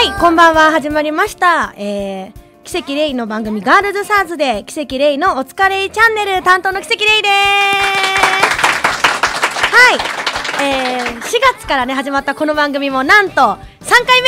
はい、こんばんは。始まりました。奇跡レイの番組ガールズサーズで奇跡レイのおつかれいチャンネル担当の奇跡レイです。はい、4月からね始まったこの番組もなんと3回目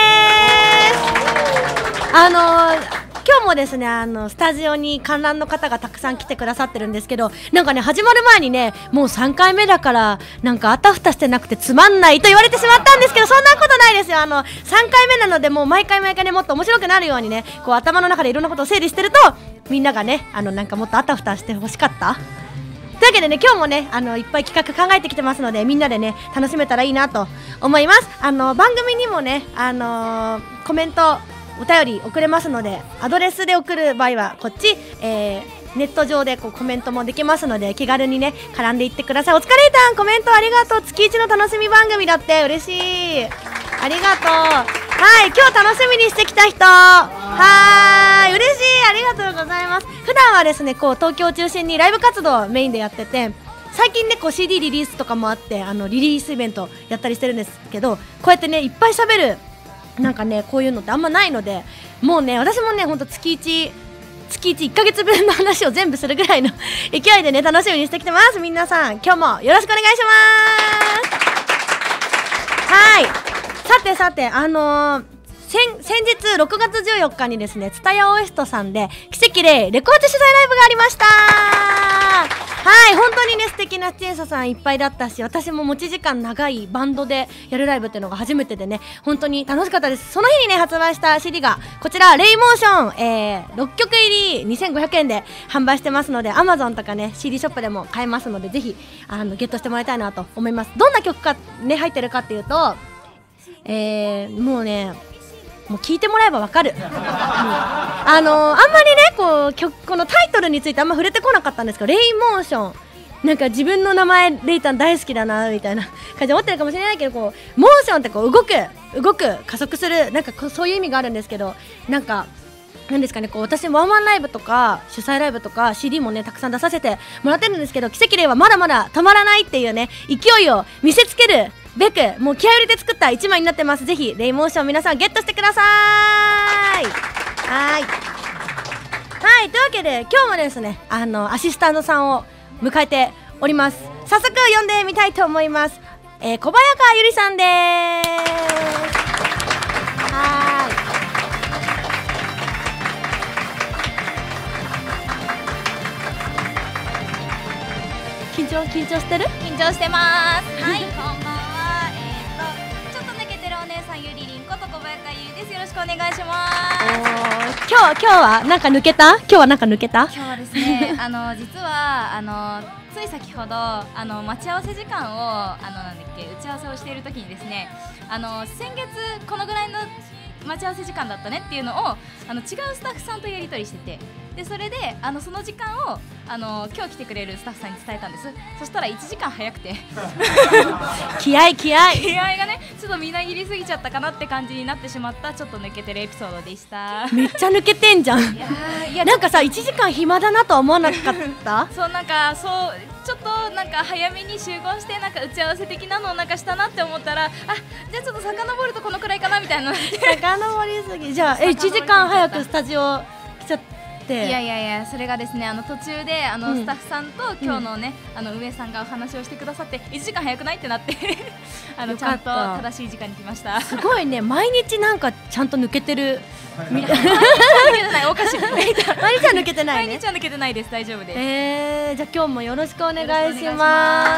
です。今日もですねスタジオに観覧の方がたくさん来てくださってるんですけど、なんかね始まる前にねもう3回目だからなんかあたふたしてなくてつまんないと言われてしまったんですけど、そんなことないですよ。3回目なのでもう毎回ねもっと面白くなるようにねこう頭の中でいろんなことを整理してるとみんながねなんかもっとあたふたしてほしかったというわけでね、今日もねいっぱい企画考えてきてますのでみんなでね楽しめたらいいなと思います。番組にもねコメントお便り送れますので、アドレスで送る場合はこっち、ネット上でこうコメントもできますので気軽にね絡んでいってください。お疲れたんコメントありがとう。月一の楽しみ番組だって嬉しい、ありがとう。はい、今日楽しみにしてきた人はーい嬉しい、ありがとうございます。普段はですねこう東京を中心にライブ活動をメインでやってて、最近ねこう CD リリースとかもあってリリースイベントやったりしてるんですけど、こうやってねいっぱい喋るなんかねこういうのってあんまないので、もうね私もねほんと月1ヶ月分の話を全部するぐらいの勢いでね楽しみにしてきてます。皆さん今日もよろしくお願いします。はい、さて先日6月14日にですね蔦屋オエストさんで奇跡レイレコード取材ライブがありました。はい、本当にね素敵な出演者さんいっぱいだったし、私も持ち時間長いバンドでやるライブっていうのが初めてでね本当に楽しかったです。その日にね発売した CD がこちらレイモーション、6曲入り2500円で販売してますので Amazon とかね CD ショップでも買えますのでぜひゲットしてもらいたいなと思います。どんな曲かね入ってるかっていうと、もうねもう聞いてもらえばわかるあんまりねこのタイトルについてあんま触れてこなかったんですけど、レイモーションなんか自分の名前レイタン大好きだなみたいな感じで思ってるかもしれないけど、こうモーションってこう動く加速するなんかそういう意味があるんですけど、なんかなんですかねこう私ワンマンライブとか主催ライブとか CD もねたくさん出させてもらってるんですけど、奇跡レイはまだまだ止まらないっていうね勢いを見せつけるべくもう気合を入れて作った1枚になってます。ぜひレイモーション皆さんゲットしてください。はいというわけで今日もですねアシスタントさんを迎えております。早速呼んでみたいと思います。小早川ゆりさんです。緊張してる？ 緊張してます。はい、こんばんは。ちょっと抜けてるお姉さんゆりりんこと小早川ゆりです。よろしくお願いします。 今日はなんか抜けた？今日はですね実はつい先ほど待ち合わせ時間をなんだっけ打ち合わせをしている時にですね先月このぐらいの待ち合わせ時間だったねっていうのを違うスタッフさんとやり取りしてて、でそれでその時間を今日来てくれるスタッフさんに伝えたんです。そしたら1時間早くて気合がねちょっとみなぎりすぎちゃったかなって感じになってしまったちょっと抜けてるエピソードでした。 めっちゃ抜けてんじゃん。いやなんかさ1時間暇だなとは思わなかったそうなんかちょっとなんか早めに集合してなんか打ち合わせ的なのをなんかしたなって思ったら、じゃあちょっと遡るとこのくらいかなみたいな遡りすぎ。じゃあ1時間早くスタジオ来ちゃって。 いやそれがですね途中でスタッフさんと今日のね運営さんがお話をしてくださって1時間早くないってなってちゃんと正しい時間に来ました。 すごいね、毎日なんかちゃんと抜けてる。 毎日は抜けてない、おかしい。 毎日は抜けてないね。 毎日は抜けてないです。大丈夫です。 じゃあ今日もよろしくお願いします。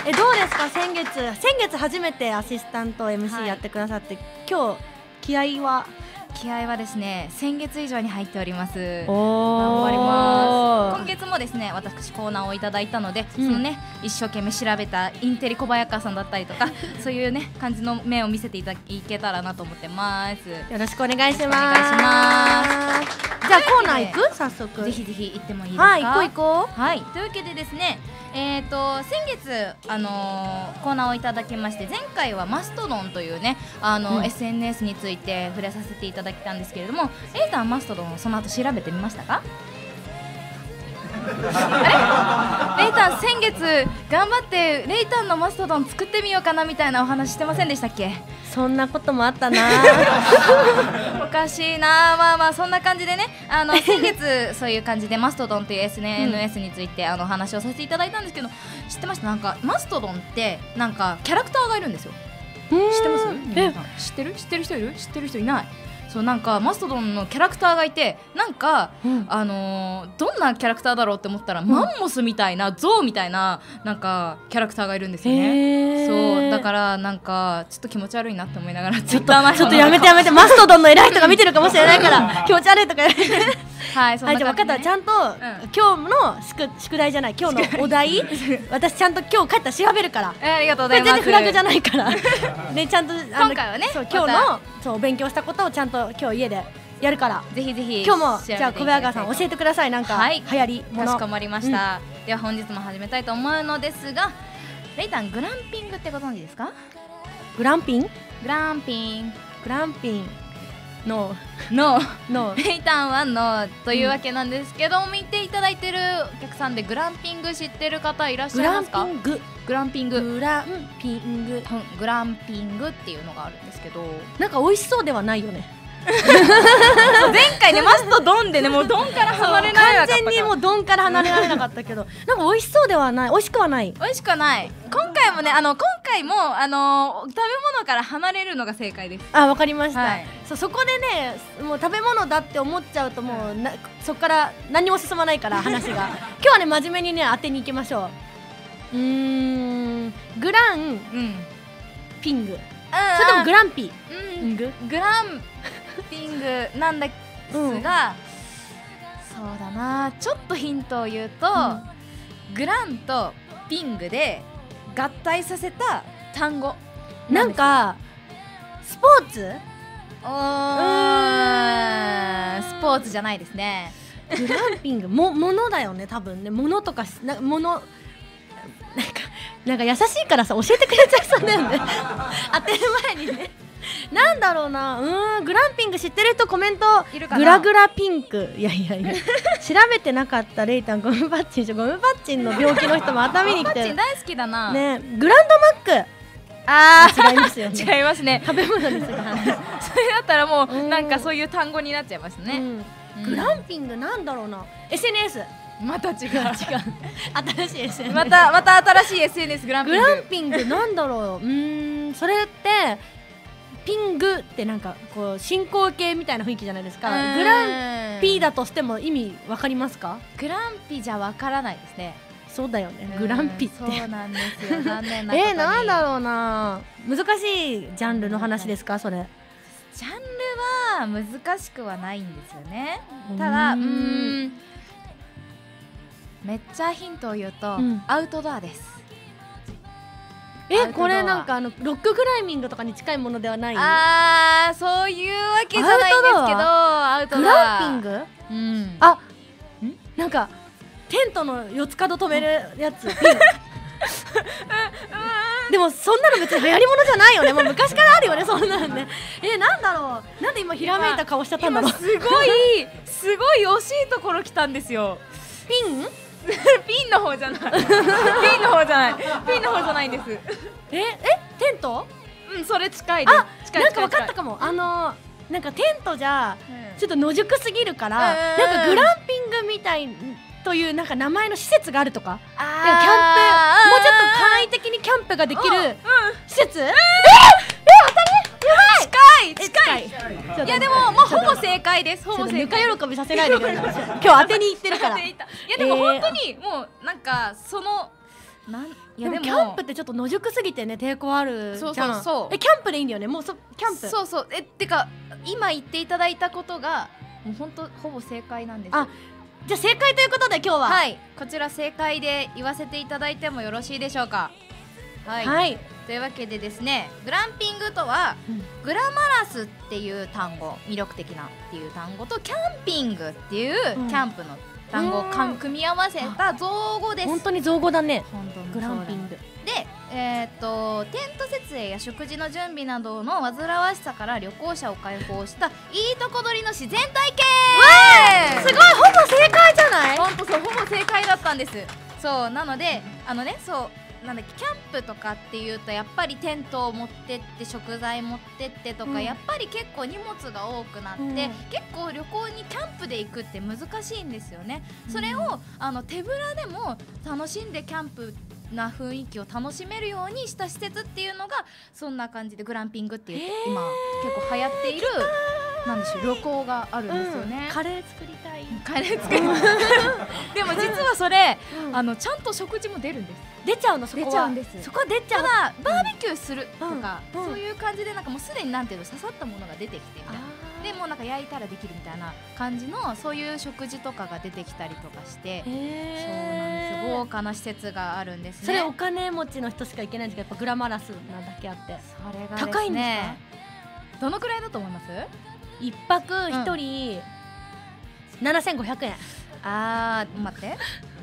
どうですか先月初めてアシスタント MC やってくださって、今日気合はですね先月以上に入っております。頑張張ります。今月もですね私コーナーをいただいたので、そのね一生懸命調べたインテリ小早川さんだったりとかそういうね感じの面を見せていけたらなと思ってます。 よろしくお願いします。じゃあコーナー行く？早速ぜひ行ってもいいですか？ 行こう。 はい、というわけでですね先月コーナーをいただきまして、前回はマストドンというねSNS について触れさせていただいたんですけれども、レイタンマストドンをその後調べてみましたか？レイタさん先月頑張ってレイタンのマストドン作ってみようかなみたいなお話してませんでしたっけ？ そんなこともあったなおかしいな。まあまあそんな感じでね、先月そういう感じでマストドンという SNS についてお話をさせていただいたんですけど、知ってました？なんかマストドンってなんかキャラクターがいるんですよ。知ってます？皆さん知ってる人いる？知ってる人いない？そう、なんかマストドンのキャラクターがいて、なんか、どんなキャラクターだろうって思ったら、マンモスみたいなゾウみたいななんかキャラクターがいるんですよね。そうだからなんかちょっと気持ち悪いなって思いながらちょっとやめてマストドンの偉い人が見てるかもしれないから気持ち悪いとか言われてはい、そんな感じでね。 じゃあ分かった。ちゃんと、今日の宿題じゃない、今日のお題私ちゃんと今日帰ったら調べるから。 ありがとうございます。 これ全然フラグじゃないからでちゃんと今回はね、 そう今日のそう勉強したことをちゃんと今日家でやるから、 ぜひぜひ今日もじゃあ小早川さん教えてください。なんか流行りもの。 かしこまりました。では本日も始めたいと思うのですが、レイタングランピングってご存知ですか？ グランピングのレイタンはのというわけなんですけど、見ていただいてるお客さんでグランピング知ってる方いらっしゃいますか？グランピングっていうのがあるんですけど、 なんか美味しそうではないよね前回ねマストドンでねもうドンから離れられなかったから、 完全にもうドンから離れられなかったけどなんか美味しそうではない、美味しくはない。 今回もね食べ物から離れるのが正解です。 あ、わかりました、 はい、 そこでねもう食べ物だって思っちゃうともうそこから何にも進まないから話が今日はね真面目にね当てに行きましょう。グランピング、それともグランピング？ グランピングなんですが、そうだな、ちょっとヒントを言うと、グランとピングで合体させた単語なんかスポーツ？ スポーツじゃないですね。 グランピングものだよね多分ね。ものとかなんか優しいからさ教えてくれちゃいそうだよね当てる前にねなんだろうな。グランピング知ってる人コメント。グラグラピンク。いや調べてなかった。レイタンゴムパッチン、ゴムパッチンの病気の人また見に来てる。 ゴムパッチン大好きだなね。グランドマック。違いますよね。 違いますね。 食べ物ですよそれだったらもうなんかそういう単語になっちゃいますね。 グランピングなんだろうな。 SNS。 また違う新しい SNS。 また新しい SNS。グランピングなんだろう。それってピングってなんかこう進行形みたいな雰囲気じゃないですか。グランピだとしても意味わかりますか？ グランピじゃわからないですね。 そうだよね。グランピって。 そうなんですよ。残念なことに。 なんだろうな。難しいジャンルの話ですかそれ？ ジャンルは難しくはないんですよね。ただめっちゃヒントを言うと、アウトドアです。 これなんかロッククライミングとかに近いものではない？ そういうわけじゃないんですけど、アウトドア。 グランピング？なんかテントの四つ角止めるやつ。でもそんなの別に流行りものじゃないよね。もう昔からあるよねそんなのね。なんだろう。なんで今ひらめいた顔しちゃったんだろう。 すごい惜しいところ来たんですよ。ピンの方じゃない。ピンの方じゃないんです。 テント？ それ近いです。 なんか分かったかも。なんかテントじゃちょっと野宿すぎるから、なんかグランピングみたいというなんか名前の施設があるとか。キャンプ、もうちょっと簡易的にキャンプができる施設？近い。 いやでもほぼ正解です。ほぼ正解。 ぬか喜びさせないでください。今日当てに行ってるから。いやでも本当にもうなんかいやでもキャンプってちょっと野宿すぎてね抵抗あるじゃん。キャンプでいいんだよね。もうキャンプ。 そうってか今言っていただいたことがもう本当ほぼ正解なんです。 じゃあ正解ということで今日はこちら正解で言わせていただいてもよろしいでしょうか？はい、というわけでですね、グランピングとは、グラマラスっていう単語、魅力的なっていう単語とキャンピングっていうキャンプの単語を組み合わせた造語です。 本当に造語だね。グランピングで、テント設営や食事の準備などの煩わしさから旅行者を解放したいいとこ取りの自然体験。 すごい、ほぼ正解じゃない？ ほんとそう、ほぼ正解だったんです。 そうなのでそうなんだっけ、キャンプとかっていうとやっぱりテントを持ってって食材持ってってとか、やっぱり結構荷物が多くなって、結構旅行にキャンプで行くって難しいんですよね。それを手ぶらでも楽しんでキャンプな雰囲気を楽しめるようにした施設っていうのがそんな感じでグランピングっていう今結構流行っているなんでしょう旅行があるんですよね。 カレー作りたい。 カレー作りでも実はそれちゃんと食事も出るんです。 出ちゃうの、そこは。 出ちゃうんです。 そこは出ちゃう。 ただバーベキューするとかそういう感じでなんかもうすでになんていうの刺さったものが出てきてみたいな。でもうなんか焼いたらできるみたいな感じのそういう食事とかが出てきたりとかして、そうなんです。豪華な施設があるんですね。 それお金持ちの人しか行けないんですけど、やっぱグラマラスなだけあって。 それがですね、 高いんですか？ どのくらいだと思います？ 一泊一人7500円。 待って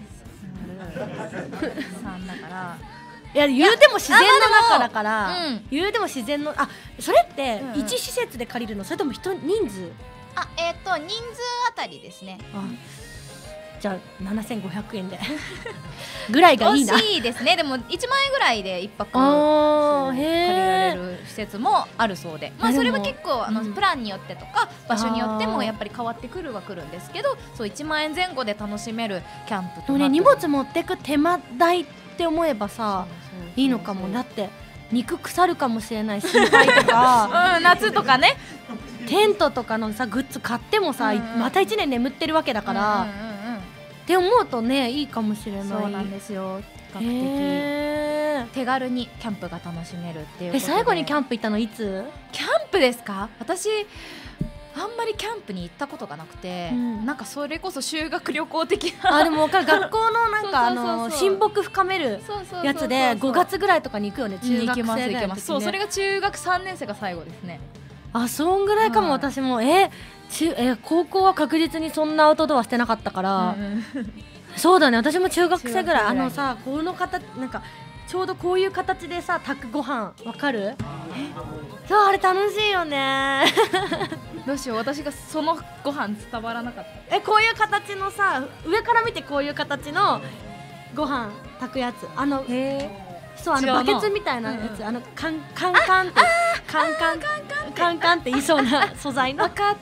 3だから、 いや言うても自然の中だから、言うても自然のそれって1施設で借りるの、それとも人数？ 人数あたりですね。 じゃあ7500円でぐらいがいいな。 惜しいですね。でも1万円ぐらいで1泊借りられる施設もあるそうで、それは結構プランによってとか場所によってもやっぱり変わってくるはくるんですけど、そう1万円前後で楽しめるキャンプとか。 荷物持ってく手間代って思えばさいいのかも。だって肉腐るかもしれない心配とか夏とかね、 テントとかのさグッズ買ってもさまた1年眠ってるわけだからって思うとね、いいかもしれない。 そうなんですよ。比較的手軽にキャンプが楽しめるっていうことで。 最後にキャンプ行ったのいつ？ キャンプですか？私あんまりキャンプに行ったことがなくて、なんかそれこそ修学旅行的なでも分かる。学校のなんか親睦深めるやつで5月ぐらいとかに行くよね。中学生ぐらいの時ね。 そう、それが中学3年生が最後ですね。 そんぐらいかも。私も高校は確実にそんなアウトドアしてなかったから、そうだね。私も中学生ぐらいこの形なんかちょうどこういう形でさ炊くご飯わかる？そう、あれ楽しいよねどうしよう、私がそのご飯伝わらなかった。 こういう形のさ、上から見てこういう形のご飯炊くやつ、そうバケツみたいなやつ、カンカンカンってカンカンカンカンって言いそうな素材の。 分かった。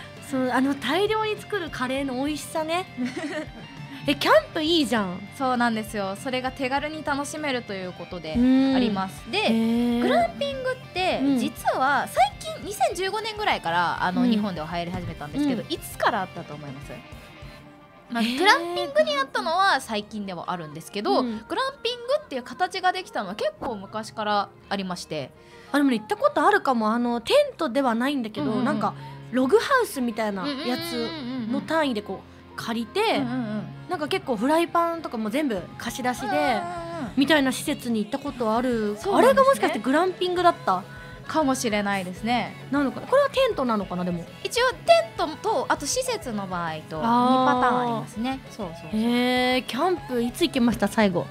そう大量に作るカレーの美味しさねキャンプいいじゃん。 そうなんですよ。それが手軽に楽しめるということであります。でグランピングって実は最近2015年ぐらいから日本では流行り始めたんですけど、いつからあったと思います？グランピングにあったのは最近ではあるんですけど、グランピングっていう形ができたのは結構昔からありまして、 でもね行ったことあるかも。テントではないんだけど、なんかログハウスみたいなやつの単位でこう借りて、なんか結構フライパンとかも全部貸し出しでみたいな施設に行ったことある。あれがもしかしてグランピングだったかもしれないですね。 なのかな。これはテントなのかな。でも一応テントとあと施設の場合と2パターンありますね。そうキャンプいつ行きました最後？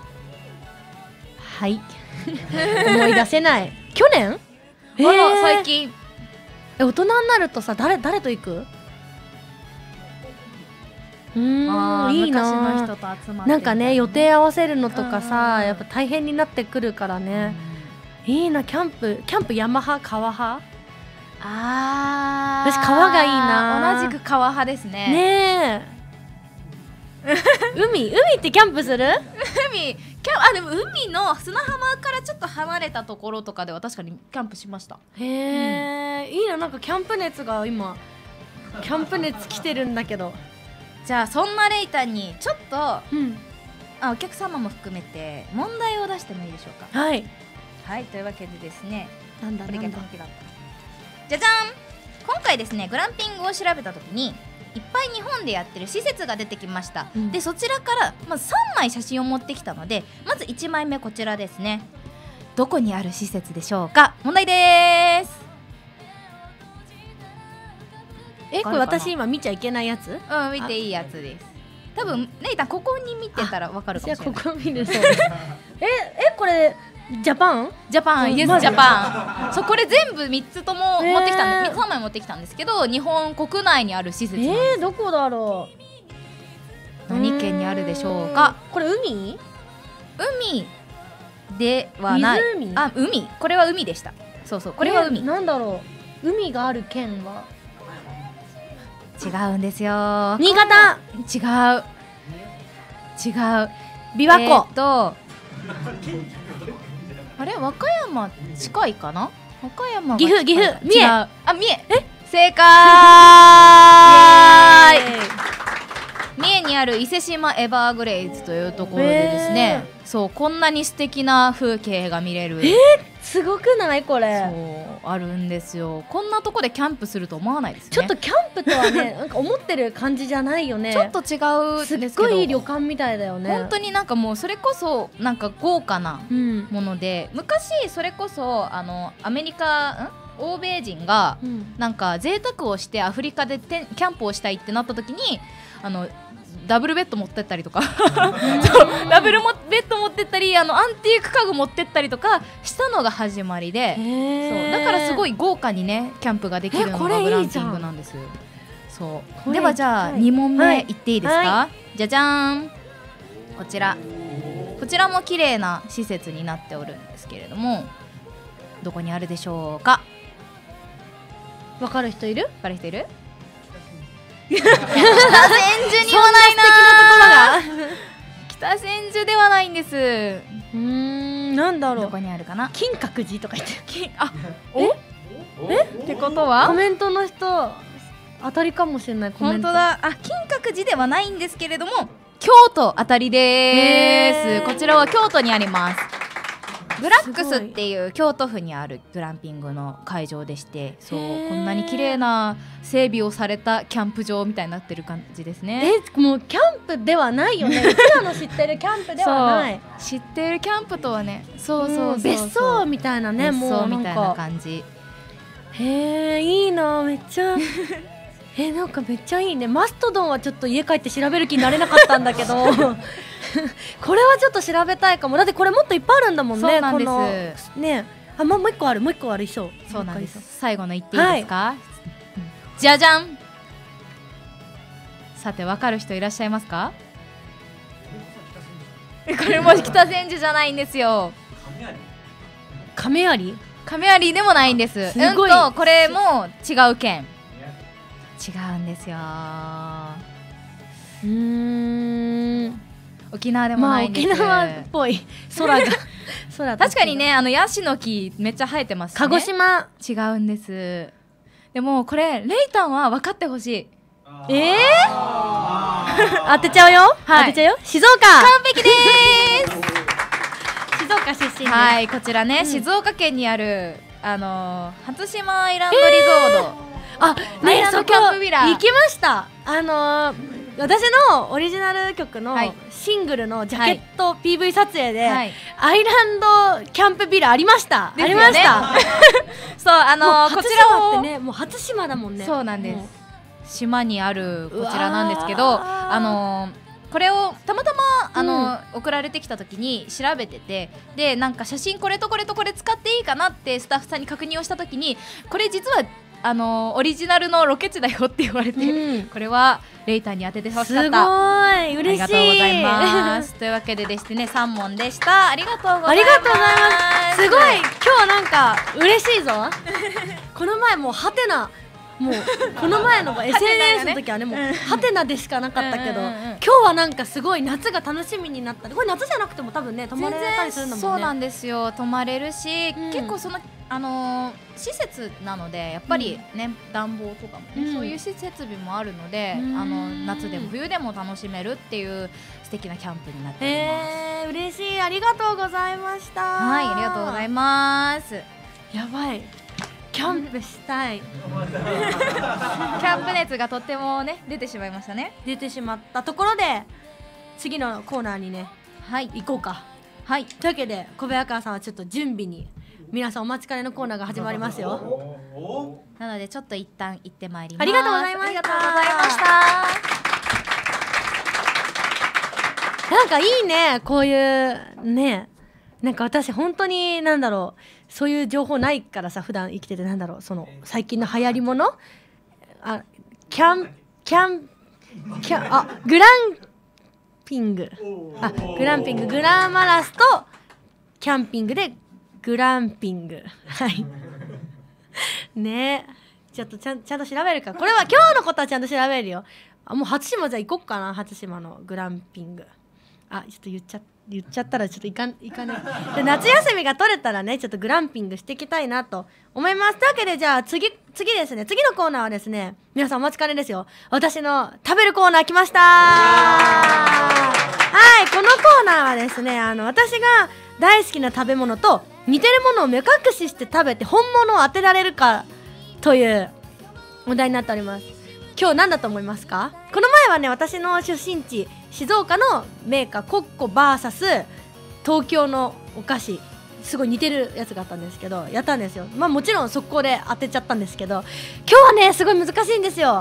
はい思い出せない。去年？ 最近。 大人になるとさ誰と行く？いいな。 昔の人と集まってなんかね予定合わせるのとかさやっぱ大変になってくるからね。いいな。キャンプ山派川派？私川がいいな。 同じく川派ですね。 ね海ってキャンプする？ でも海の砂浜からちょっと離れたところとかでは確かにキャンプしました。 いいな。なんかキャンプ熱が今キャンプ熱来てるんだけど。 じゃあそんなレイタにちょっと、お客様も含めて問題を出してもいいでしょうか？はい、というわけでですね、じゃじゃん。今回ですねグランピングを調べた時にいっぱい日本でやってる施設が出てきました。でそちらからまず3枚写真を持ってきたので、まず1枚目こちらですね。どこにある施設でしょうか？問題です。 これ私今見ちゃいけないやつ？ 見ていいやつです。多分レイタンここに見てたらわかるかもしれない。 ここ見るそうこれジャパンイエスジャパン。そうこれ全部3つとも持ってきたんで、3枚持ってきたんですけど、日本国内にある施設なんです。 どこだろ何県にあるでしょうか。 これ海ではない。 湖海、これは海でした。そうそう、これは海。 なんだろう、海がある県は違うんですよ。 新潟。 違う琵琶湖。 あれ、和歌山近いかな。和歌山が岐阜三重。 三重。 三重。正解。三重にある伊勢志摩エバーグレイズというところでですね、そうこんなに素敵な風景が見れる、 すごくないこれ。 そうあるんですよ。こんなとこでキャンプすると思わないですね。 ちょっとキャンプとはねなんか思ってる感じじゃないよね。 ちょっと違うんですけど、 すっごいいい旅館みたいだよね。 本当になんかもうそれこそなんか豪華なうんもので、昔それこそアメリカ欧米人がうんなんか贅沢をしてアフリカでキャンプをしたいってなった時にダブルベッド持ってったりとかそうダブルベッド持ってったりアンティーク家具持ってったりとかしたのが始まりで、そうだからすごいい豪華にねキャンプができるのこれいいがグランピじゃんングなんです。そこれうではじゃあはい 2問はい目いっていいですか、 はじゃじゃーん、こちらも綺麗な施設になっておるんですけれども、どこにあるでしょうか。 わかる人いる？ わかる人いる？北千住にはないな。北千住ではないんです。 なんだろう。 どこにあるかな。 金閣寺とか言ってってことコはメントの人当たりかもしれない。コメント本当だ。金閣寺ではないんですけれども京都あたりです。こちらは京都にあります。ブラックスっていう京都府にあるグランピングの会場でして、そうこんなに綺麗な整備をされたキャンプ場みたいになってる感じですね。 もうキャンプではないよね。うちらの知ってるキャンプではない。 そう知っているキャンプとはね、そう別荘みたいなね。 別もう荘みたいななんか感じ。 へえ、いいな、めっちゃなんかめっちゃいいね。マストドンはちょっと家帰って調べる気になれなかったんだけどこれはちょっと調べたいかも。だってこれもっといっぱいあるんだもんね。 そうなんですこのね、もう一個ある、もう一個ある。そうなんです。最後の言っていいですか、じゃじゃん。さて分かる人いらっしゃいますか。これも北千住じゃないんですよ。 亀有でもないんです。 すごいこれも違う県。違うんですよ。沖縄でもないんです。 沖縄っぽい空が確かにね、ヤシの木めっちゃ生えてますしね。 鹿児島。 違うんです。でもこれレイタンは分かってほしい。 当てちゃうよ。 はい当てちゃうよ。静岡。 完璧でーす。 静岡出身です。 はいこちらね、静岡県にある初島アイランドリゾート、 あ、ね、 アイランドキャンプビラ行きました。私のオリジナル曲のはいシングルのジャケット PV 撮影で、 はいアイランドキャンプビラありました。 ですよねありました。 そうもうこち初島らをってね、もう初島だもんね。 そうなんでもす。島にあるこちらなんですけうど、 わこれをたまたま送られてきた時に調べてて、でなんか写真これとこれとこれ使っていいかなってスタッフさんに確認をした時に、これ実はオリジナルのロケ地だよって言われて、これはレイタンに当ててほしかった。 すごい嬉しい。 ありがとうございますというわけででしてね、3問でした。ありがとうございます。 ありがとうございます。すごい今日なんか嬉しいぞこの前もうハテナ、もうこの前の SNS の時はね、もうハテナでしかなかったけど、今日はなんかすごい夏が楽しみになった。これ夏じゃなくても多分ね、泊まれたりするんだもんね。 そうなんですよ、泊まれるし、結構その施設なのでやっぱりね、暖房とかもね、そういう設備もあるので、夏でも冬でも楽しめるっていう素敵なキャンプになっております。 嬉しい。ありがとうございました。 はい、ありがとうございます。 やばい、キャンプしたい。 キャンプ熱がとってもね出てしまいましたね。 出てしまったところで次のコーナーにね、 はい行こうか。 はい、 というわけで小部屋川さんはちょっと準備に、皆さんお待ちかねのコーナーが始まりますよ。 なのでちょっと一旦行ってまいります。 ありがとうございました。 ありがとうございました。 なんかいいね、こういうね。なんか私本当になんだろう、そういう情報ないからさ、普段生きてて、なんだろう、その最近の流行りもの、グランピング、グランピング、グラマラスとキャンピングでグランピング。はいねえ、ちょっとちゃんと調べるか。これは今日のことはちゃんと調べるよ。もう初島じゃあ行こっかな。初島のグランピング。ちょっと言っちゃったらちょっと行かないで、夏休みが取れたらね、ちょっとグランピングしていきたいなと思います。というわけで、じゃあ次ですね、次のコーナーはですね、皆さんお待ちかねですよ。私の食べるコーナー来ました。はい、このコーナーはですね、私が大好きな食べ物と似てるものを目隠しして食べて本物を当てられるかというお題になっております。今日何だと思いますか？この前はね、私の出身地静岡のメーカーコッコ VS 東京のお菓子、すごい似てるやつがあったんですけど、やったんですよ。もちろん速攻で当てちゃったんですけど、今日はねすごい難しいんですよ。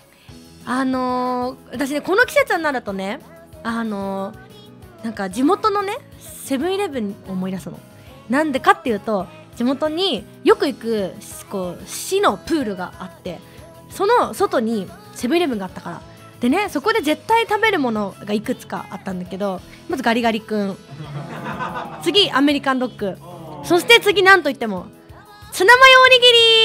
私ね、この季節になるとね、なんか地元のねセブンイレブンを思い出すの。なんでかっていうと、地元によく行く市のプールがあって、その外にセブンイレブンがあったからでね、そこで絶対食べるものがいくつかあったんだけど、まずガリガリ君、次アメリカンドッグ、そして次なんといってもツナマヨおに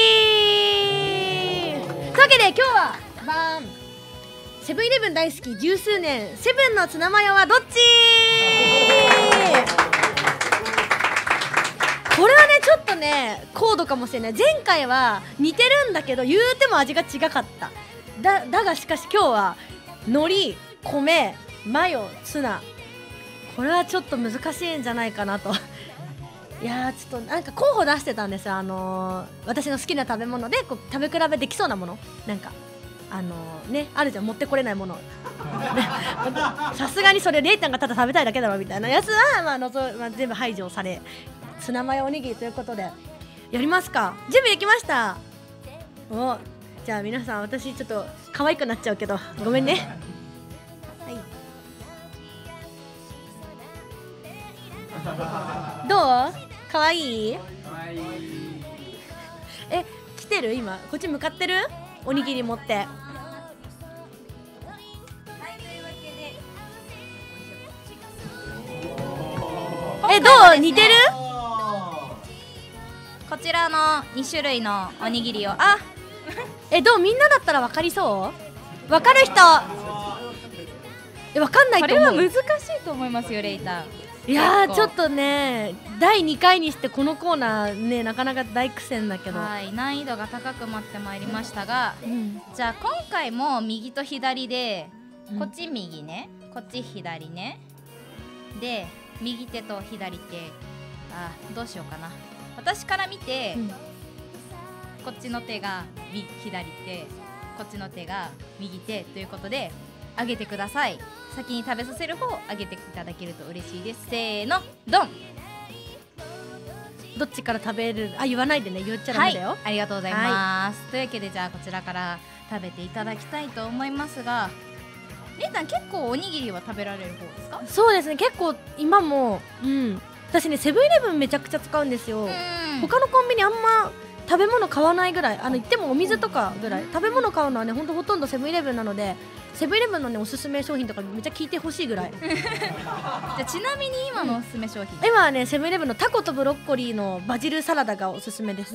ぎり。というわけで今日はセブンイレブン大好き十数年、セブンのツナマヨはどっち？これはねちょっとね高度かもしれない。前回は似てるんだけど言うても味が違かった。だがしかし今日は海苔、米、マヨ、ツナ、これはちょっと難しいんじゃないかなといやー、ちょっとなんか候補出してたんですよ。私の好きな食べ物でこう食べ比べできそうなもの、なんかね、あるじゃん、持ってこれないものさすがにそれレイタンがただ食べたいだけだろみたいなやつは、全部排除され、ツナマヨおにぎりということでやりますか。準備できました。じゃあ皆さん、私ちょっと可愛くなっちゃうけどごめんねはい、どう？可愛い？来てる？今こっち向かってる？おにぎり持って。どう？似てる？ こちらの2種類のおにぎりをどう？みんなだったら分かりそう？分かる人？分かんないと思う。 これは難しいと思いますよ、レイタン。 いやー、ちょっとね第2回にしてこのコーナーね、なかなか大苦戦だけど、 はい、難易度が高くなってまいりましたが、じゃあ今回も右と左で、こっち右ね、こっち左ね、で右手と左手、どうしようかな。私から見て、こっちの手が左手、こっちの手が右手ということで上げてください。先に食べさせる方を上げていただけると嬉しいです。せーの、ドン。 どっちから食べる？言わないでね、言っちゃダメだよ。 ありがとうございます、というわけで、じゃあこちらから食べていただきたいと思いますが、レイタン結構おにぎりは食べられる方ですか？ そうですね、結構今も、私ねセブンイレブンめちゃくちゃ使うんですよ。他のコンビニあんま食べ物買わないぐらい、行ってもお水とかぐらい、食べ物買うのはねほとんどセブンイレブンなので、セブンイレブンのねおすすめ商品とかめっちゃ聞いてほしいぐらいじゃあちなみに今のおすすめ商品、 今はねセブンイレブンのタコとブロッコリーのバジルサラダがおすすめです。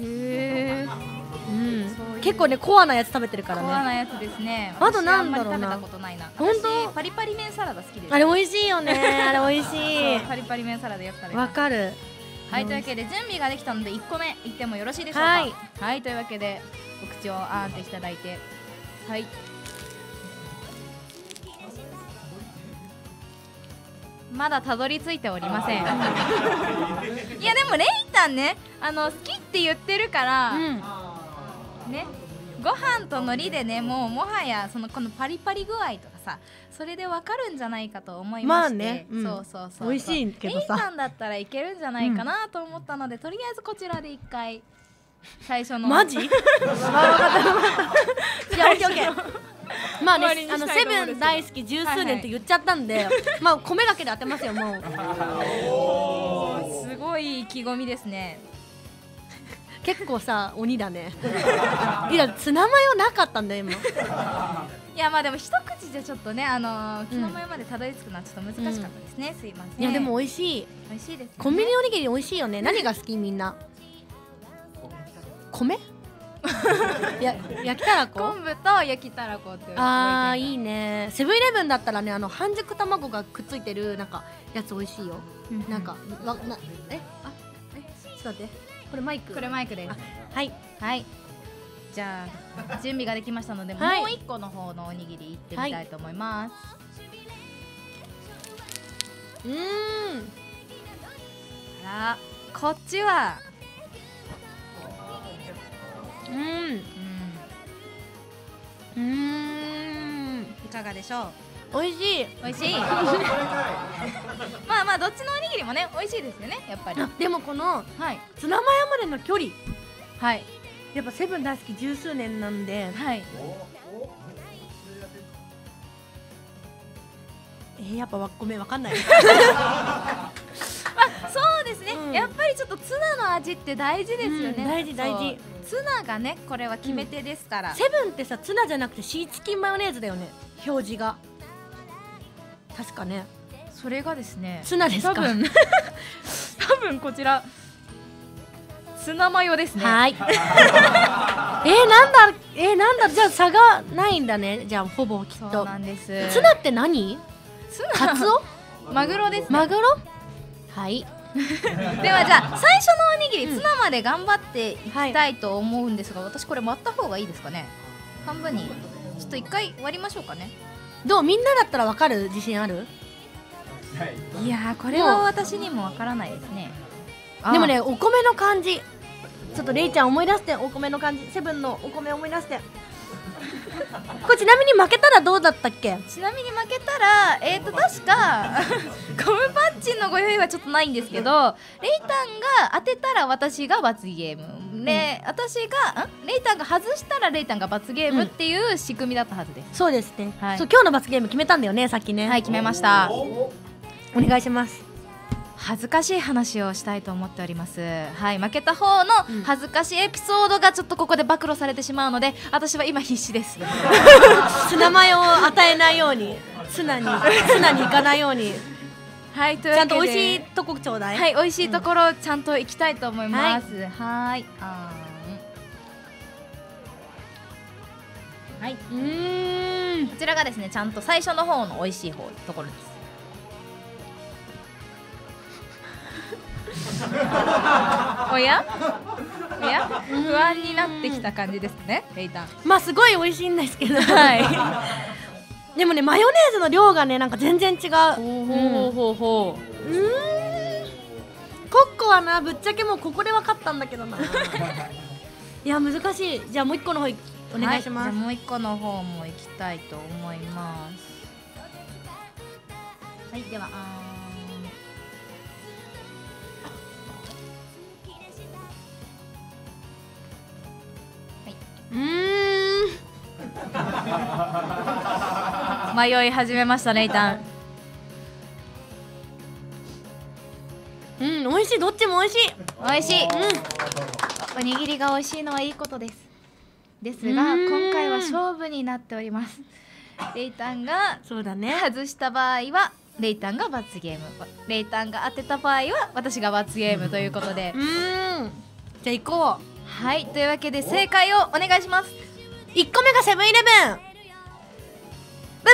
結構ねコアなやつ食べてるからね。 コアなやつですね。 あとなんだろうな、 私あんまり食べたことないな。 本当？ パリパリ麺サラダ好きです。 あれ美味しいよねあれ美味しいパリパリ麺サラダよく食べます。 わかる。 はい、というわけで準備ができたので1個目いってもよろしいでしょうか。はい、というわけでお口をあーんっていただいて、はい、まだたどり着いておりませんいやでもレイタンね、好きって言ってるから、ね、ご飯と海苔でね、もはやこのパリパリ具合とかさ、それでわかるんじゃないかと思いまして、そう美味しいけどさ、 レイさんだったらいけるんじゃないかなと思ったので、とりあえずこちらで一回最初のマジ？じゃあオッケーオッケー。まあね、セブン大好き十数年って言っちゃったんで、まあ米だけで当てますよ。もうすごい意気込みですね。 結構さ鬼だねいやツナマヨなかったんだよ今。いいやまあでも一口じゃちょっとねツナマヨまでたどり着くのはちょっと難しかったですね、すいません。 いやでも美味しい。 美味しいですね。 コンビニおにぎり美味しいよね。何が好きみんな。米焼きたらこ。 昆布と焼きたらこっていう。 あーいいね。セブンイレブンだったらね半熟卵がくっついてるなんかやつ美味しいよ。なんかちょっと待って、これマイク。 これマイクです。 はいはい。じゃあ準備ができましたので、もう一個の方のおにぎりいってみたいと思います。あら、こっちは。いかがでしょう。 美味しい。 美味しい。まあまあどっちのおにぎりもね美味しいですよね、やっぱり。 でもこのはいツナマヨまでの距離、 はいやっぱセブン大好き十数年なんで、 はい。 やっぱごめんわかんない。 そうですね、やっぱりちょっとツナの味って大事ですよね。 大事大事。 ツナがねこれは決め手ですから。 セブンってさツナじゃなくてシーチキンマヨネーズだよね、表示が。確かね。 それがですね、 ツナですか。 多分こちらツナマヨですね。 はい。なんだじゃあ差がないんだね。じゃあほぼきっと。 そうなんです。 ツナって何？ ツナ。 カツオ？ マグロですね。 マグロ？はい。 ではじゃあ最初のおにぎり、ツナまで頑張っていきたいと思うんですが、私これ割った方がいいですかね。半分にちょっと一回割りましょうかね。 どう？みんなだったらわかる？自信ある？ いやーこれは私にもわからないですね。 でもねお米の感じ、ちょっとレイちゃん思い出して、お米の感じ、セブンのお米思い出して。これちなみに負けたらどうだったっけ？ ちなみに負けたら確かゴムパッチンのご用意はちょっとないんですけど、レイタンが当てたら私が罰ゲームで、レイタンが外したらレイタンが罰ゲームっていう仕組みだったはずです。 そうですね。 はい、 そう今日の罰ゲーム決めたんだよね、さっきね。 はい、決めました。 お願いします。 恥ずかしい話をしたいと思っております。はい、負けた方の恥ずかしいエピソードがちょっとここで暴露されてしまうので、私は今必死です。 ツナマヨを与えないように、ツナに行かないように。 はい、というちゃんわけでと美味しいとこちょうだい。 はい、美味しいところちゃんと行きたいと思います。はい。はい。こちらがですね、ちゃんと最初の方の美味しいところです。おや不安になってきた感じですね、レイタン。 まあすごい美味しいんですけど、 はい。 でもねマヨネーズの量がねなんか全然違う。コッコはなぶっちゃけもうここで分かったんだけどな。いや難しい。じゃあもう一個の方お願いします。 じゃあもう一個の方も行きたいと思います。はい、では迷い始めましたレイタン。 美味しい。どっちも美味しい。 美味しい。おにぎりが美味しいのはいいことです。ですが今回は勝負になっております。レイタンがそうだね外した場合はレイタンが罰ゲーム、レイタンが当てた場合は私が罰ゲームということで、 じゃあ行こう。 はい、というわけで正解をお願いします。 1個目がセブンイレブン。ブブ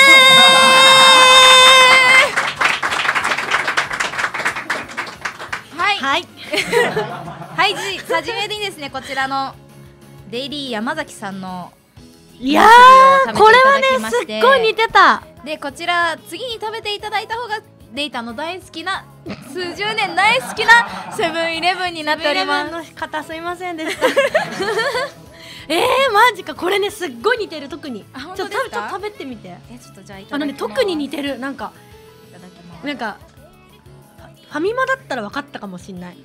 ーはいはいはい、はじめにですねこちらのデイリー山崎さんのいやーこれはねすっごい似てた。 でこちら次に食べていただいた方がレイタンの大好きな数十年大好きなセブンイレブンになっております。 セブンイレブンの方すいませんでした。マジか。これねすっごい似てる。特にちょっと食べてみて。 ちょっとじゃあいただきます。 特に似てる。なんかいただきます。 なんかファミマだったら分かったかもしんない。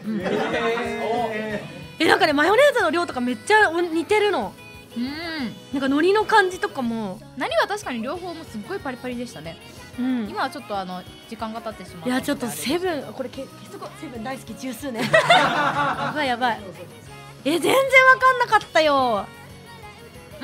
なんかねマヨネーズの量とかめっちゃ似てるの。なんか海苔の感じとかも。 何は確かに両方もすっごいパリパリでしたね。今はちょっと時間が経ってしまう。 いやちょっとセブンこれ消しとこう。セブン大好き十数年。やばいやばい。全然分かんなかったよ。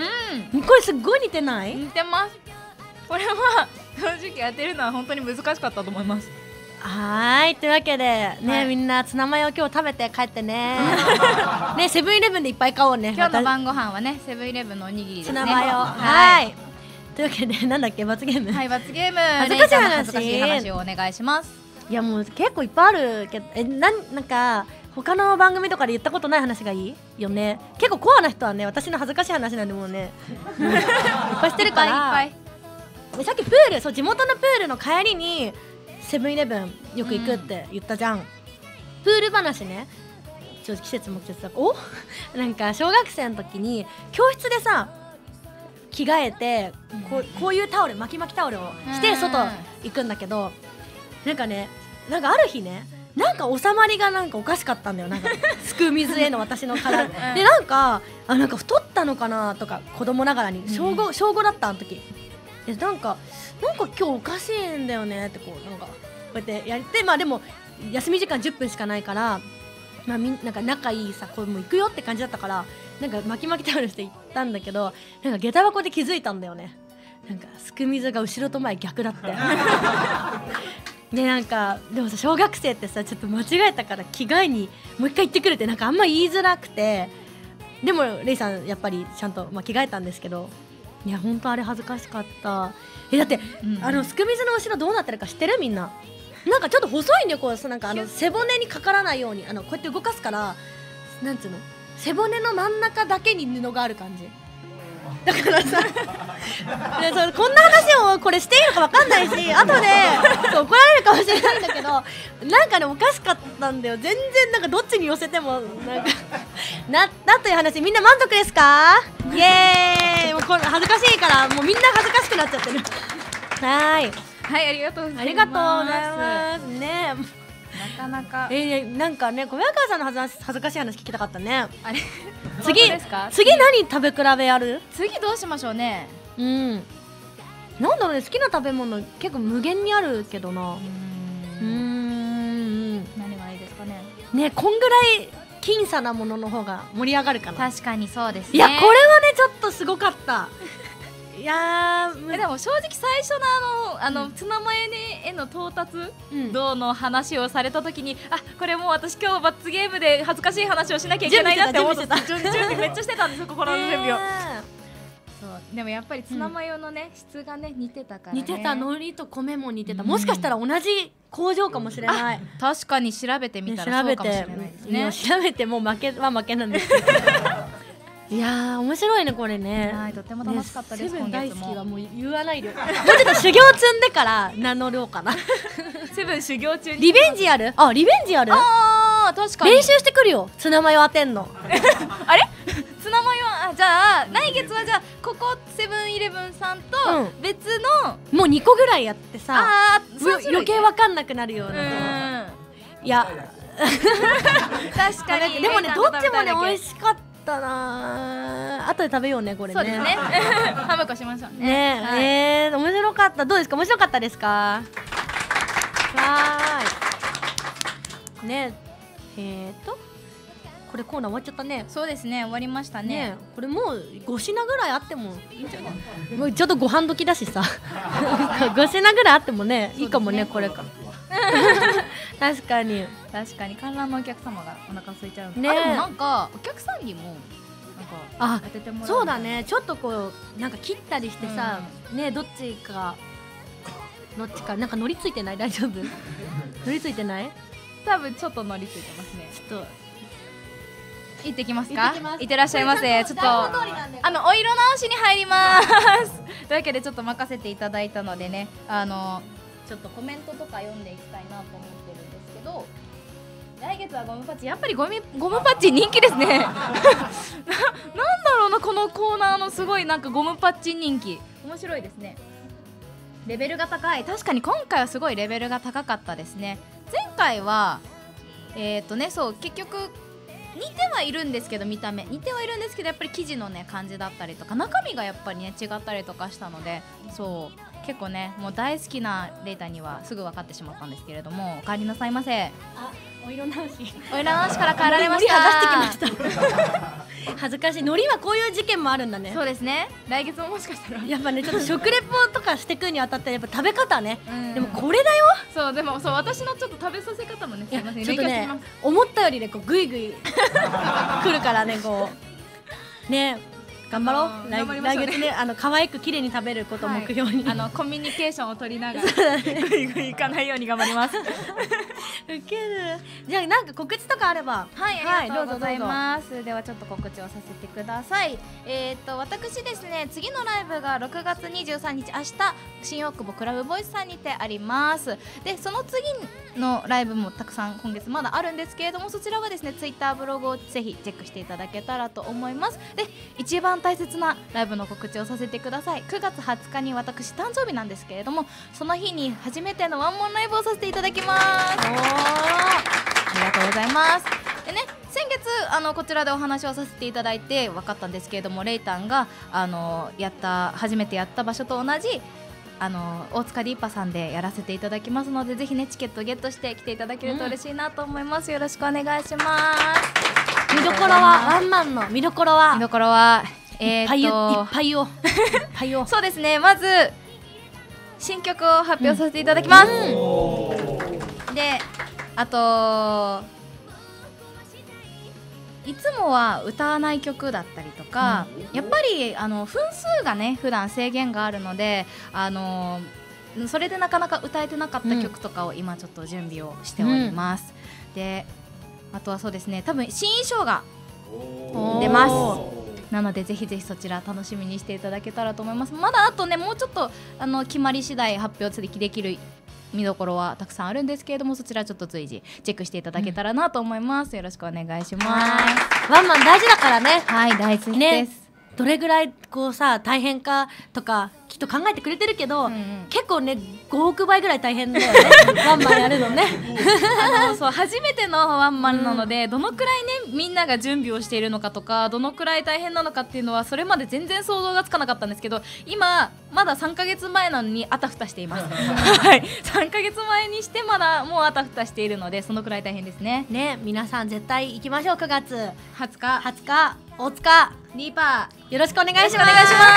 これすっごい似てない？ 似てます。これは正直当てるのは本当に難しかったと思います。 はい、というわけでね、みんなツナマヨ今日食べて帰ってね。ね、セブンイレブンでいっぱい買おうね。 今日の晩ご飯はね、セブンイレブンのおにぎりですね。 ツナマヨ。はい。というわけでなんだっけ、罰ゲーム。 はい、罰ゲーム。 恥ずかしい話。 恥ずかしい話をお願いします。 いやもう結構いっぱいあるけど、なんか他の番組とかで言ったことない話がいいよね。結構コアな人はね、私の恥ずかしい話なんでもうね、いっぱいしてるから。いっぱい。さっきプール、そう地元のプールの帰りにセブンイレブンよく行くって言ったじゃん。プール話ね。ちょっと季節も季節だから、なんか小学生の時に教室でさ着替えてこういうタオル、巻き巻きタオルをして外行くんだけど、なんかね、なんかある日ね、なんか収まりがなんかおかしかったんだよ。なんかすくう水への私の体で、なんか太ったのかなとか、子供ながらに小5だったあの時。なんか今日おかしいんだよねってこうやってやって、まあでも休み時間10分しかないから、まあなんか仲いいさ子も行くよって感じだったから、なんか巻き巻きタオルして行ったんだけど、なんか下駄箱で気づいたんだよね。なんかすく水が後ろと前逆だって。でなんかでもさ、小学生ってさちょっと間違えたから着替えにもう一回行ってくるってなんかあんま言いづらくて、でもレイさんやっぱりちゃんと、着替えたんですけど、いや本当あれ恥ずかしかった。だって、すく水の後ろどうなってるか知ってる？みんななんかちょっと細いんだよ、こうなんか背骨にかからないようにこうやって動かすから、なんつうの、背骨の真ん中だけに布がある感じだからさこんな話をこれしていいのかわかんないし、後で怒られるかもしれないんだけど、なんかねおかしかったんだよ。全然なんかどっちに寄せてもなんかなという話。みんな満足ですか？イエーイ。もうこれ恥ずかしいからもうみんな恥ずかしくなっちゃってる。はい、 ありがとうございます。 ありがとうございますね。 なかなかなんかね、小宮川さんの恥ずかしい話聞きたかったね。 あれ次何食べ比べやる？ 次どうしましょうね。 なんだろうね、好きな食べ物結構無限にあるけどな。 何がいいですかね。 ね、こんぐらい僅差なものの方が盛り上がるかな。 確かにそうですね。 いやこれはねちょっとすごかった。いやでも正直最初のツナマヨへの到達度の話をされた時に、これもう私今日罰ゲームで恥ずかしい話をしなきゃいけないなって思って準備めっちゃしてたんですよ、心の準備を。そうでもやっぱりツナマヨのね、質がね似てたからね。似てた、海苔と米も似てた。もしかしたら同じ工場かもしれない。 確かに調べてみたらそうかもしれないですね。 調べても負けは負けなんですけどいやー面白いねこれね。 はい、とても楽しかったです。 セブン大好きはもう言わないで、もうちょっと修行積んでから名乗ろうかな。 セブン修行中にリベンジある？リベンジある？ 確かに練習してくるよ、ツナマヨ当てんの。 あれツナマヨじゃあ来月はじゃあここセブンイレブンさんと別の、 もう2個ぐらいやってさ、余計わかんなくなるような。いや確かに。 でもねどっちもね美味しかったな。後で食べようねこれね。 そうですね。ハムコしましょうね。面白かった。どうですか？面白かったですか？ね、これコーナー終わっちゃったね。 そうですね、終わりましたね。 これもう5品ぐらいあってもいいんじゃない？もうちょっとご飯時だしさ5品ぐらいあってもねいいかもね、これから確かに観覧のお客様がお腹空いちゃうね。 でもなんかお客さんにもなんか当ててもらう。 そうだね、ちょっとこうなんか切ったりしてさ、ね、どっちかなんか乗りついてない？大丈夫？乗りついてない？ 多分ちょっと乗りついてますね。 ちょっと行ってきますか？行ってらっしゃいませ。ちょっとお色直しに入りますというわけでちょっと任せていただいたのでね、ちょっとコメントとか読んでいきたいなと思ってるんですけど、来月はゴムパッチ、やっぱりゴムパッチ人気ですねなんだろうな、このコーナーのすごいなんかゴムパッチ人気面白いですね。レベルが高い。確かに今回はすごいレベルが高かったですね。前回はそう結局似てはいるんですけど、見た目似てはいるんですけど、やっぱり生地のね感じだったりとか中身がやっぱりね違ったりとかしたので、そう結構ねもう大好きなレータにはすぐ分かってしまったんですけれども、お帰りなさいませ。 お色直しから帰られました。 恥ずかしい。海苔はこういう事件もあるんだね。 そうですね、来月ももしかしたらやっぱね、ちょっと食レポとかしてくにあたってやっぱ食べ方ね、でもこれだよ。 そう、でもそう、私のちょっと食べさせ方もね、すいません、 ちょっとね、思ったよりね、こうグイグイ来るからね、こうね、頑張ろう。来月ね、可愛く綺麗に食べることを目標に、 コミュニケーションを取りながらグイグイいかないように頑張ります。 ウケる。じゃあなんか告知とかあれば。 はい、ありがとうございます。ではちょっと告知をさせてください。私ですね、次のライブが6月23日、明日新大久保クラブボイスさんにてあります。でその次のライブもたくさん今月まだあるんですけれども、そちらはですね、ツイッターブログをぜひチェックしていただけたらと思います。で一番大切なライブの告知をさせてください。9月20日に私誕生日なんですけれども、その日に初めてのワンモンライブをさせていただきます。ありがとうございます。でね、先月こちらでお話をさせていただいて分かったんですけれども、レイタンが初めてやった場所と同じ大塚リーパさんでやらせていただきますので、ぜひねチケットゲットして来ていただけると嬉しいなと思います。よろしくお願いします。 見どころはワンマンの見どころはいっぱいをそうですね、まず新曲を発表させていただきます。であといつもは歌わない曲だったりとか、やっぱり分数がね普段制限があるので、それでなかなか歌えてなかった曲とかを今ちょっと準備をしております。であとはそうですね、多分新衣装が出ます。なのでぜひぜひそちら楽しみにしていただけたらと思います。まだあとね、もうちょっと決まり次第発表できる見どころはたくさんあるんですけれども、そちらちょっと随時チェックしていただけたらなと思います。よろしくお願いします。 ワンマン大事だからね。 はい、大事です。 どれぐらいこうさ大変かとかきっと考えてくれてるけど、結構ね5億倍ぐらい大変だよねワンマンやるのねそう、初めてのワンマンなので、どのくらいねみんなが準備をしているのかとか、どのくらい大変なのかっていうのはそれまで全然想像がつかなかったんですけど、今まだ3ヶ月前なのにあたふたしていますはい、3ヶ月前にしてまだもうあたふたしているので、そのくらい大変ですね。 皆さん絶対行きましょう。9月 20日大塚リーパーよろしくお願いします。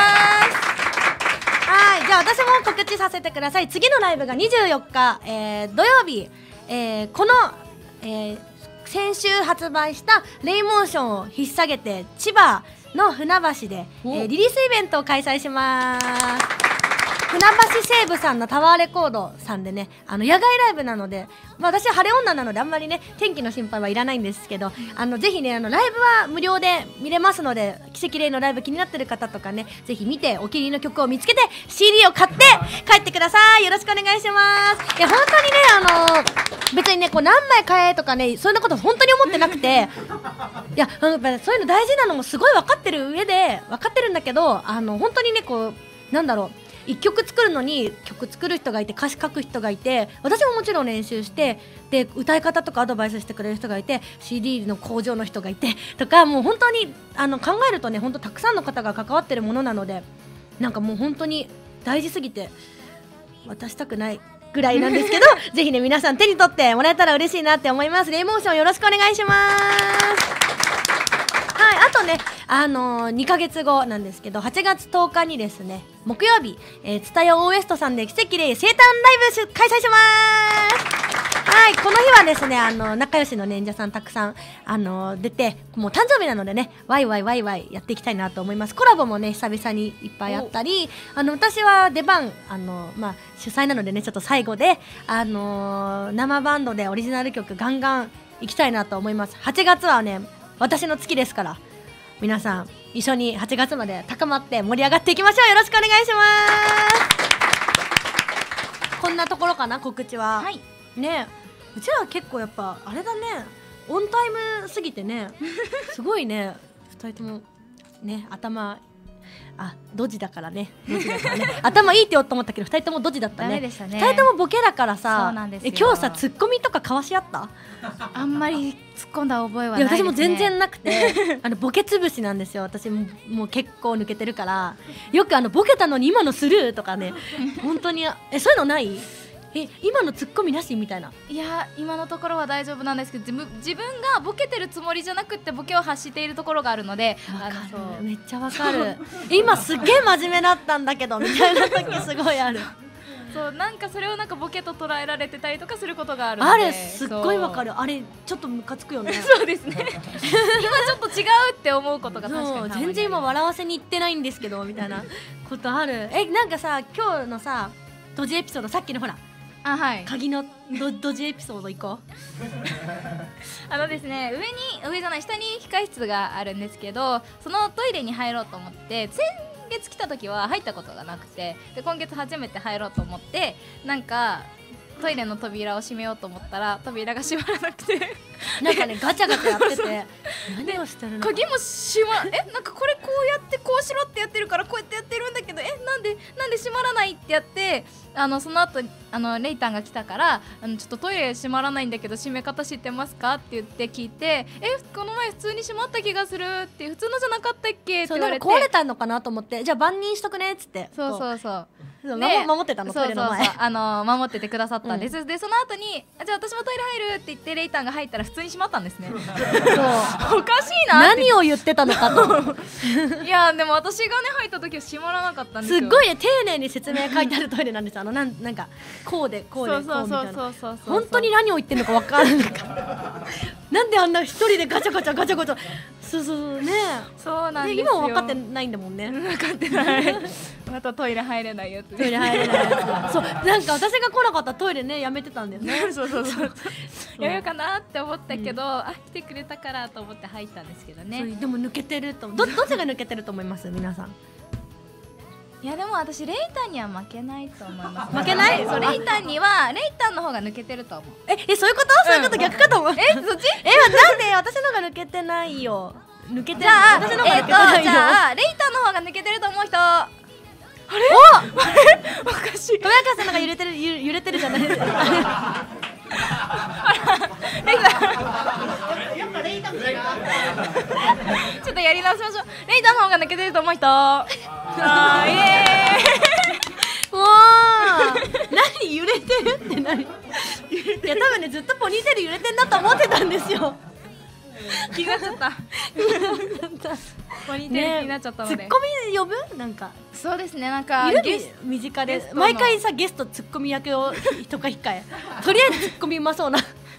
はい、じゃあ私も告知させてください。次のライブが24日、土曜日、この、先週発売したレイモーションを引っ提げて千葉の船橋で、リリースイベントを開催します。船橋西武さんのタワーレコードさんでね、野外ライブなので、私は晴れ女なのであんまりね天気の心配はいらないんですけど、ぜひねライブは無料で見れますので、奇跡レイのライブ気になってる方とかね、ぜひ見てお気に入りの曲を見つけて CD を買って帰ってください。よろしくお願いします。いや本当にね別にねこう何枚買えとかねそんなこと本当に思ってなくていややっぱそういうの大事なのもすごい分かってる上で分かってるんだけど、本当にねこうなんだろう、1曲作るのに曲作る人がいて歌詞書く人がいて、私ももちろん練習してで歌い方とかアドバイスしてくれる人がいて CD の工場の人がいてとか、もう本当に考えるとね本当たくさんの方が関わってるものなので、なんかもう本当に大事すぎて渡したくないぐらいなんですけどぜひね皆さん手に取ってもらえたら嬉しいなって思います。レイモーションよろしくお願いします。はい、あとね、2ヶ月後なんですけど8月10日にですね木曜日、蔦屋オーエストさんで奇跡レイ生誕ライブ開催します。はい、この日はですね仲良しの演者さんたくさん出て、もう誕生日なのでねワイワイやっていきたいなと思います。コラボもね久々にいっぱいあったり、私は出番主催なのでねちょっと最後で生バンドでオリジナル曲ガンガン行きたいなと思います。8月はね私の月ですから、皆さん一緒に8月まで高まって盛り上がっていきましょう。よろしくお願いします。こんなところかな告知は。はい、ね、うちらは結構やっぱあれだね、オンタイムすぎてねすごいね2人ともねドジだからね頭いいって言おうと思ったけど2人ともドジだったね。 ダメでしたね。 2人ともボケだからさ。 そうなんですよ。 今日さツッコミとか交わし合った？ あんまり突っ込んだ覚えはないですね。 いや私も全然なくてボケ潰しなんですよ。私もう結構抜けてるから、よくボケたのに今のスルーとかね本当にそういうのない？ 今のツッコミなしみたいな。 いや今のところは大丈夫なんですけど、自分がボケてるつもりじゃなくてボケを発しているところがあるので、 そうめっちゃわかる今すげえ真面目だったんだけどみたいな時すごいあるそうなんかそれをなんかボケと捉えられてたりとかすることがあるので、 あれすっごいわかる。あれちょっとムカつくよねそうですね今ちょっと違うって思うことが確かにたまにある。 全然今笑わせに行ってないんですけどみたいなことある。なんかさ今日のさドジエピソード、さっきのほらはい鍵のドジエピソード行こうですね、上じゃない下に控室があるんですけど、そのトイレに入ろうと思って、先月来た時は入ったことがなくて、で今月初めて入ろうと思って、なんかトイレの扉を閉めようと思ったら扉が閉まらなくてなんかねガチャガチャやってて何をしてるの、 鍵も閉まなんかこれこうやってこうしろってやってるからこうやってやってるんだけど、なんで閉まらないってやって、その後レイタンが来たからちょっとトイレ閉まらないんだけど閉め方知ってますかって言って聞いて、この前普通に閉まった気がするって、普通のじゃなかったっけってそう言われて、 なんか壊れたのかなと思って、じゃあ万人しとくねっつってそうそうそうそうで守ってたのトイレの前。 そう守っててくださったんです、でその後にじゃあ私もトイレ入るって言ってレイタンが入ったら普通に閉まったんですねそうおかしいなって何を言ってたのかといやでも私がね入った時は閉まらなかったんですよ。 すっごいね丁寧に説明書いてあるトイレなんですよ。なんかこうでこうでこうみたいな、本当に何を言ってるのか分からないからなんであんな一人でガチャガチャそうね。 そうなんですよ。 今も分かってないんだもんね。 分かってないまたトイレ入れないやつ、 トイレ入れないやつそうなんか私が来なかったらトイレねやめてたんだよねそうやめようかなって思ったけど、来てくれたからと思って入ったんですけどね。 でも抜けてるとどっちが抜けてると思います皆さん。 いやでも私レイタンには負けないと思います。 負けない？ そうレイタンの方が抜けてると思う。 そういうこと？そういうこと逆かと思う。 そっち？ なんで私のが抜けてないよ。抜けてる。 じゃあ私のが抜けてないよ。 じゃあレイタンの方が抜けてると思う人。あれ？おかしい。 富山さんなんか揺れてるじゃないですか。 ちょっとやり直しましょう。レイタンの方が抜けてると思う人。イエーイ。 もう何揺れてるって何？いや多分ねずっとポニーテール揺れてんなと思ってたんですよ。 気になっちゃった。ポニーテール気になっちゃったので。 ツッコミ呼ぶ？なんかそうですね、なんか身近で毎回さゲストツッコミ役をとか控えとりあえずツッコミうまそうな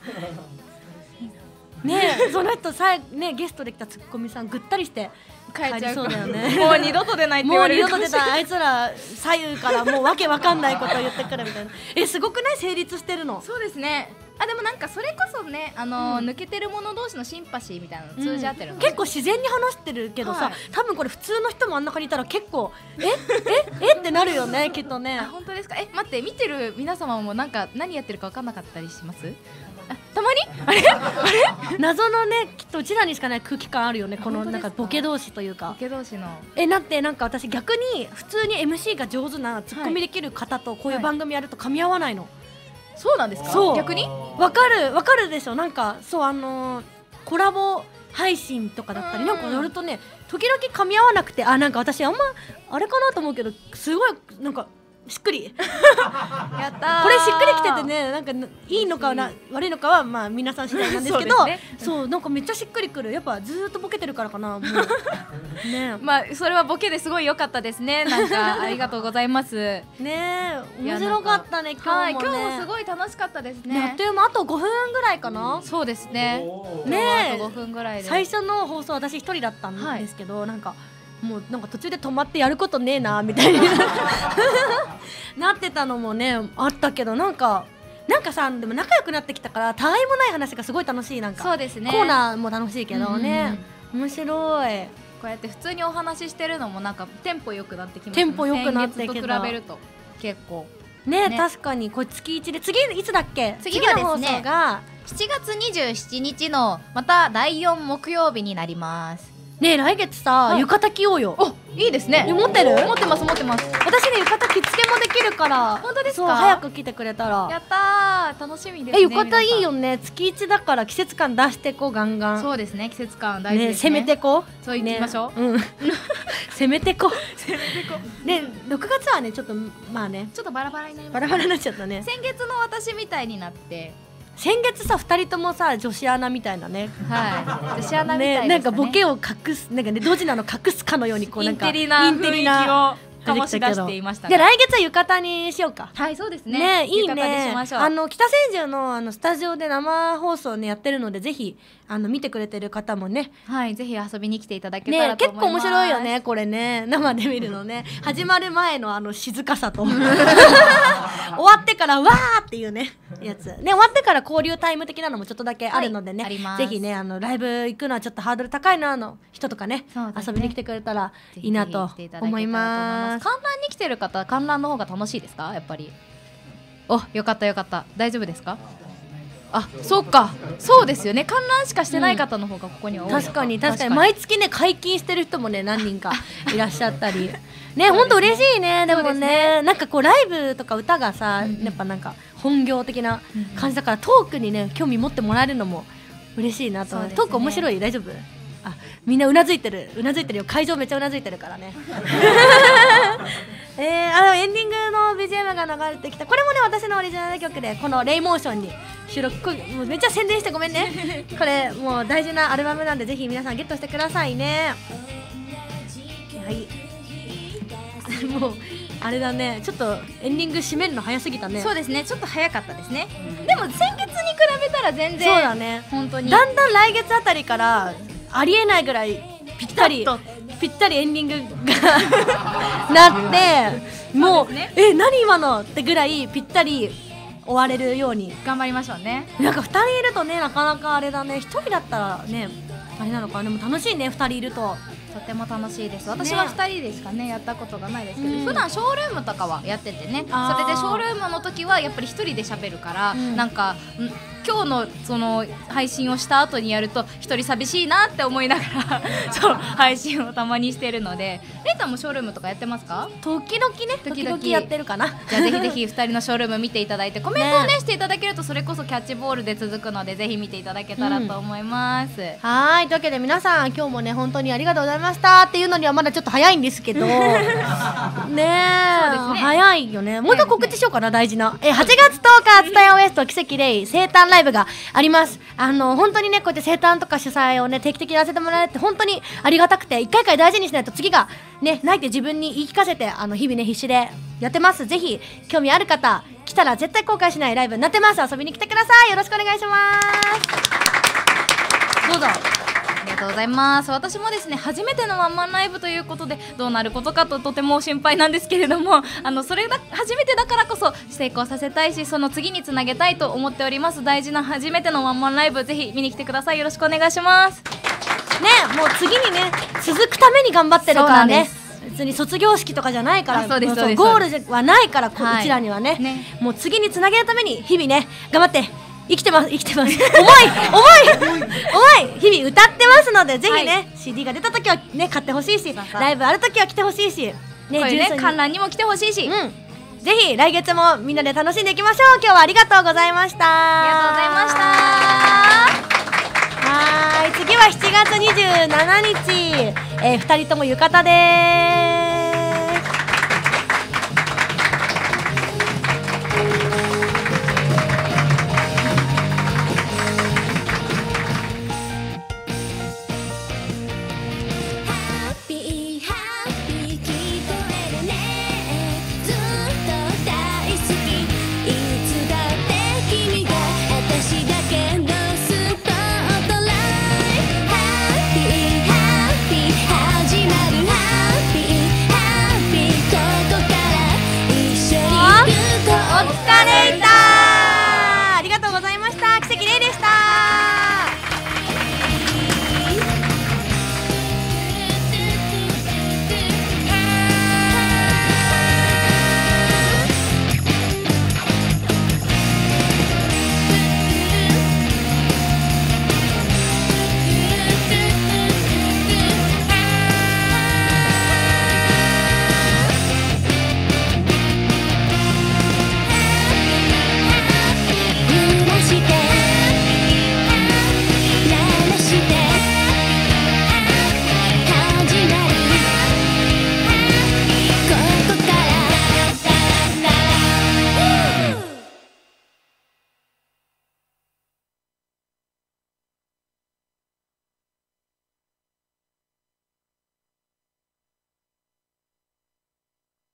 ねえその人ゲストで来たツッコミさんぐったりして帰っちゃうそうだよね。 もう二度と出ないって言われるかもしれない。 もう二度と出たあいつら左右からもうわけわかんないことを言ってくるみたいな。すごくない？成立してるの。 そうですね。でもなんかそれこそね抜けてる者同士のシンパシーみたいなの通じ合ってるので、 結構自然に話してるけどさ、多分これ普通の人も真ん中にいたら結構ってなるよねきっとね。 本当ですか？待って見てる皆様もなんか何やってるか分かんなかったりします？たまにあれ謎のねきっとうちらにしかない空気感あるよね。このなんかボケ同士というかボケ同士のなんか私逆に普通に MC が上手なツッコミできる方とこういう番組やると噛み合わないの。 そうなんですか？逆にわかるでしょ。なんかそうコラボ配信とかだったりなんかやるとね時々噛み合わなくてなんか私あんまあれかなと思うけどすごいなんかしっくりやったー。 これしっくりきててねなんかいいのか悪いのかはまあ皆さん次第なんですけどそうなんかめっちゃしっくりくる。やっぱずーっとボケてるからかなもうねまあそれはボケですごい良かったですね。なんかありがとうございますね。面白かったね今日もね。 今日もすごい楽しかったですね。 あっという間あと5分ぐらいかな。 そうですね。 ねあと5分ぐらいで最初の放送私一人だったんですけどなんかもうなんか途中で止まってやることねえなみたいになってたのもねあったけどなんかさでも仲良くなってきたからたわいもない話がすごい楽しい。なんかそうですね。 コーナーも楽しいけどね面白い。 こうやって普通にお話ししてるのもなんかテンポ良くなってきますね。 テンポ良くなってきた。 先月と比べると結構ね確かにこれ月1で次いつだっけ？ 次はですね次の放送が 7月27日のまた第4木曜日になります。 ねえ来月さ浴衣着ようよ。 お、いいですね。 持ってる？ 持ってます持ってます。 私ね浴衣着付けもできるから。 本当ですか？ そう早く来てくれたら。 やったー、楽しみですね。 浴衣いいよね。月1だから季節感出してこガンガン。 そうですね、季節感大事ですね。 攻めてこ。 そう言ってみましょう。 うん。攻めてこ。 攻めてこ。 ね6月はねちょっとまあねちょっとバラバラになります。 バラバラになっちゃったね。 先月の私みたいになって。 先月さ2人ともさ女子アナみたいなね。 はい。女子アナみたいですね。 なんかボケを隠すなんかねドジなの隠すかのようにこうなんかインテリな雰囲気を醸し出していましたね。 で来月は浴衣にしようか。 はい、そうですね。 ねいいね。 浴衣にしましょう。 北千住のスタジオで生放送ねやってるのでぜひ見てくれてる方もね、 はい、ぜひ遊びに来ていただけたらと思います。 結構面白いよねこれね生で見るのね。始まる前の静かさと終わってからわーっていうねやつね、終わってから交流タイム的なのもちょっとだけあるのでね、 はい、 ぜひねライブ行くのはちょっとハードル高いなの人とかね遊びに来てくれたらいいなと思います。 観覧に来てる方、観覧の方が楽しいですか？やっぱり。お、よかったよかった。大丈夫ですか？あ、そうか、そうですよね。観覧しかしてない方の方がここには多い。 確かに毎月ね解禁してる人もね何人かいらっしゃったりね、ほんと嬉しいね。でもねなんかこうライブとか歌がさやっぱなんか本業的な感じだからトークにね興味持ってもらえるのも嬉しいなと。トーク面白い？大丈夫？あ、みんなうなずいてるよ。会場めっちゃうなずいてるからね。エンディングの BGM が流れてきた。これもね私のオリジナル曲でこのレイモーションに収録。もうめっちゃ宣伝してごめんね。これもう大事なアルバムなんでぜひ皆さんゲットしてくださいね。はい。もうあれだね、ちょっとエンディング締めるの早すぎたね。 そうですね、ちょっと早かったですね。でも先月に比べたら全然そうだね。 本当にだんだん来月あたりからありえないぐらいぴったりエンディングがなってもう、何今のってぐらいぴったり終われるように頑張りましょうね。 なんか2人いるとねなかなかあれだね。1人だったらねあれなのか。でも楽しいね2人いると。 とても楽しいです。私は2人でしかねやったことがないですけど、普段ショールームとかはやっててね、それでショールームの時はやっぱり1人で喋るから、なんか今日のその配信をした後にやると1人寂しいなって思いながらそう配信をたまにしてるので。レイタもショールームとかやってますか？ 時々やってるかな。じゃあぜひぜひ2人のショールーム見ていただいてコメントをねしていただけるとそれこそキャッチボールで続くのでぜひ見ていただけたらと思います。 はい、というわけで皆さん今日もね本当にありがとうございましたっていうのにはまだちょっと早いんですけどね早いよね。もう一回告知しようかな。大事な8月10日ツタヤウエスト奇跡レイ生誕ライブがあります。本当にねこうやって生誕とか主催をね定期的にやらせてもらえて本当にありがたくて、一回一回大事にしないと次がねないって自分に言い聞かせて日々ね必死でやってます。ぜひ興味ある方来たら絶対後悔しないライブになってます。遊びに来てください。よろしくお願いします。どうぞ。 ありがとうございます。私もですね初めてのワンマンライブということでどうなることかとても心配なんですけれども、それが初めてだからこそ成功させたいしその次につなげたいと思っております。大事な初めてのワンマンライブぜひ見に来てください。よろしくお願いしますね。もう次にね続くために頑張ってるからね。別に卒業式とかじゃないから、ゴールはないから、うちらにはねもう次につなげるために日々ね頑張って生きてます重い日々歌ってますのでぜひね、CD が出た時はね買ってほしいし、ライブある時は来てほしいしね、 観覧にも来てほしいし、 ぜひ来月もみんなで楽しんでいきましょう。今日はありがとうございました。 ありがとうございました。 はい、次は7月27日、2人とも浴衣です。